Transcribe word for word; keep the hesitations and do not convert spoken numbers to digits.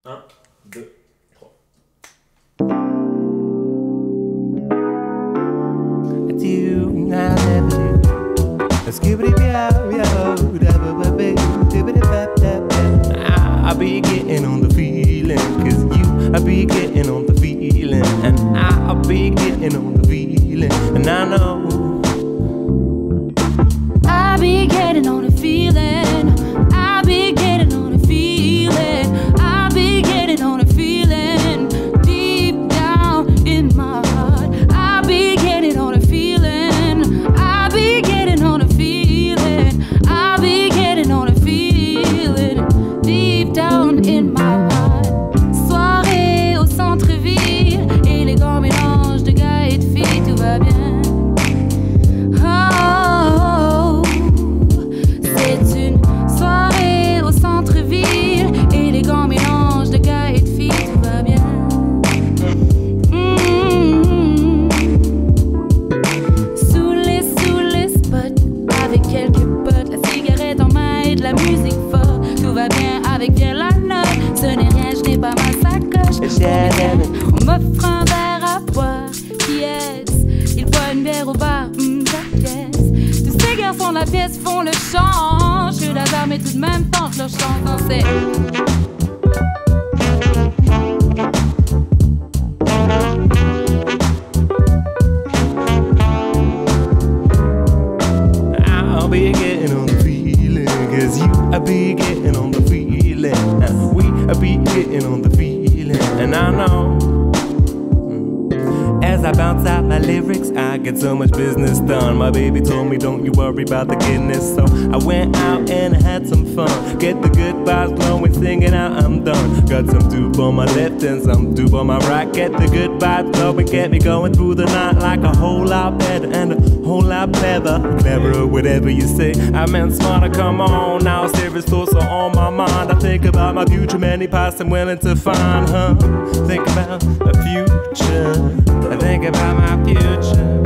un, deux, trois. I be getting on the feeling, cause you, I be getting on the feeling, and I, I be getting on the feeling, and I know I be getting on the feeling, I be getting on the feeling, I be getting on the feeling, deep down in my heart. I be getting on the feeling, I be getting on the feeling, I be getting on the feeling, deep down in my heart. Soirée au centre-ville, élégant mélange de gars et de filles, tout va bien. Oh, c'est une soirée au centre-ville, élégant mélange de gars et de filles, tout va bien. Mm-hmm. Sous les, sous les spots, avec quelques potes, la cigarette en main et de la musique forte, tout va bien avec bien la note. Ce n'est rien, je n'ai pas ma sacoche. On m'offre un verre à boire, qui est-ce? Il boit une bière au bar, hum, j'acquiesce. Tous ces garçons de la pièce font le chant. Je suis la mais tout de même tente leur chanson, c'est I'll be getting on the feeling, cause you, I be getting on the feeling, and we, I be getting on the feeling, and I know as I bounce out my lyrics, I get so much business done. My baby told me don't you worry about the Guinness, so I went out and I had some fun. Get the good vibes flowing, singing out I'm done. Got some dope on my left and some dope on my right. Get the good vibes flowing, get me going through the night like a whole lot better and a whole lot clever. Clever, whatever you say, I meant smarter, come on now. Serious thoughts are on my mind. I think about my future, many paths I'm willing to find, huh? Think about the future, I think about my future.